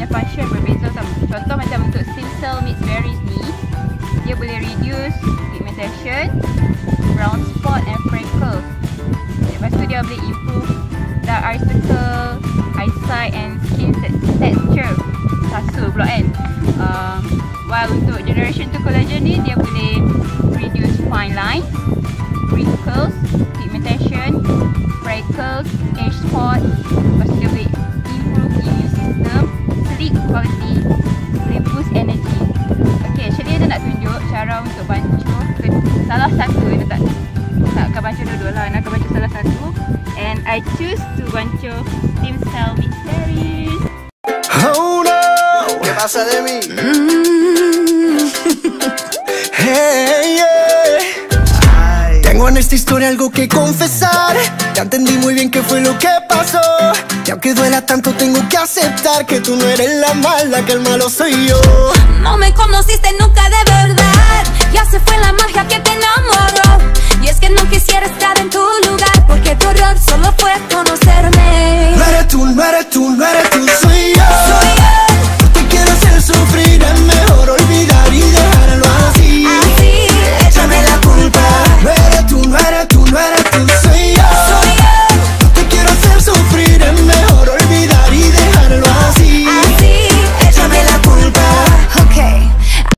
function berbeza sama. Contoh macam untuk Stemcell Mixberries ni, dia boleh reduce pigmentation, brown spot and freckles. Lepas tu dia boleh improve dark eye circle, eyesight and skin texture. Sasu pula kan. While untuk generation 2 collagen ni, dia boleh reduce fine lines, wrinkles, pigmentation, freckles, age spot. Lepas tu dia boleh improve immune system, sleep quality, boleh boost energy. Okay, actually dia nak tunjuk cara untuk bancuh salah satu. Dia tak akan bancuh dua-dua lah, nak akan bancuh salah satu. And I choose to bancuh Stemcell Mixberries. Oh no, ¿qué pasa de mí? Hey, yeah. Tengo en esta historia algo que confesar. Ya entendí muy bien qué fue lo que pasó. Y aunque duela tanto tengo que aceptar que tú no eres la mala, que el malo soy yo. No me conociste nunca de verdad, ya se fue la magia que te enamoró. Y es que no quisiera estar en tu lugar, porque tu error solo fue conocerme. No eres tú, no eres tú, no eres tú, soy yo.